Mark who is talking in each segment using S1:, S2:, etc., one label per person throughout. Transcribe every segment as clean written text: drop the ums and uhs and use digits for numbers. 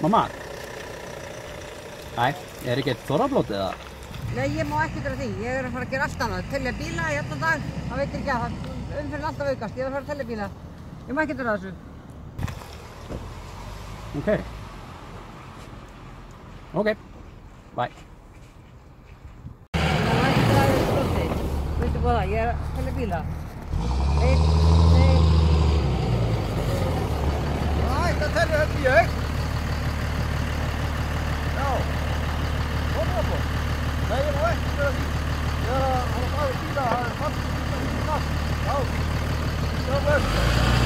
S1: Mamma? Nei, ekki eitt þorrablót eða?
S2: Nei, ég má ekki gera því. Ég að fara að gera allt annað. Telja bíla í allan dag. Það veitir ekki að það umferðin alltaf aukast. Ég að fara að telja bíla. Ég má ekki gera þessu.
S1: Ok. Bye.
S2: Það má ekki gera þessu blóti. Veistu hvað það? Ég að telja bíla. 1, 2.
S3: Þetta telja þetta ég. Já. Þorrablót. Nei, ég má ekki gera því. Ég að fara bíla, það fastið bíla í natt. Já. Já, bless.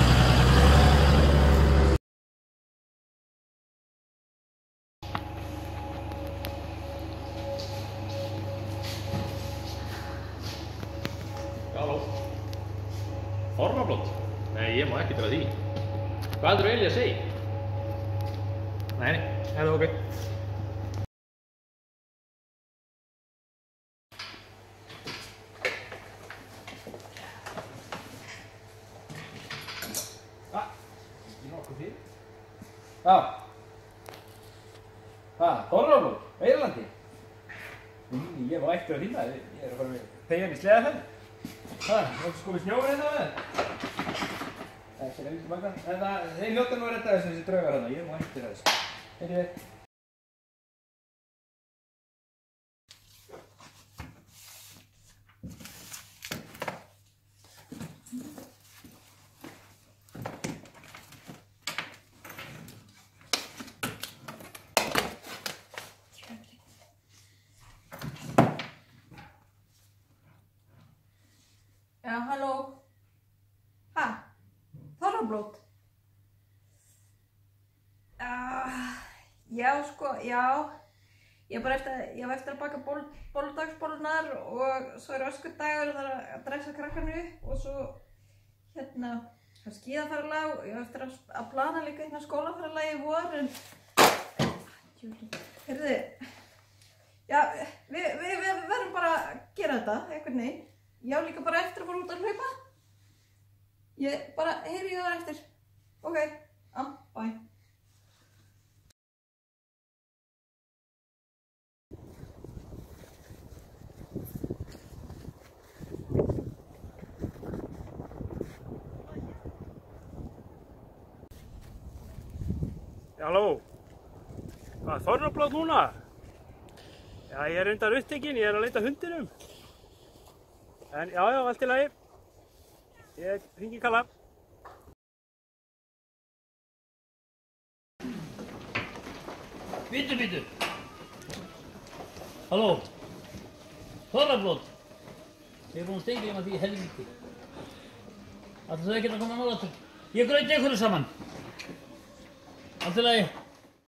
S4: Halló. Þorrablót? Nei, ég má ekki gera því. Hvað heldur eiginlega að segja? Nei, það er ok.
S1: Já. Hvað? Þorrablót? Eyrlandi? Ég má ekki vera þín það. Ég að fara með tegjan í sleðaferð. Það komið snjóður hérna með það. Ekki reyndist maka. Þeir hljóta nú að redda þessi draugar hérna. Ég má ekki vera þessu. Heyrðu.
S5: Já, halló. Ha? Þorrablót? Já, sko, já. Ég var eftir að baka bolludagsbollunar og svo er öskudagur og það er að dressa krakkarnu upp og svo hérna skíðaferðalag og ég var eftir að plana líka hérna skólaferðalagi í vor en heyrðu, já, við verðum bara að gera þetta, einhvern veginn. Ég á líka bara eftir að fara út að hlaupa. Ég bara heyri ég þar eftir. Ok, bye.
S6: Halló. Hvað, þorrablót núna? Já, ég er reyndar upptekinn, ég er að leita hundinum. En já, allt í lagi. Ég hringi Kalla.
S7: Bíddu. Halló. Þorrablót. Ég er búinn að steingleyma því helvíti. Ætlar þú ekkert að koma nálægt? Ég grauti ykkur saman. Allt í lagi.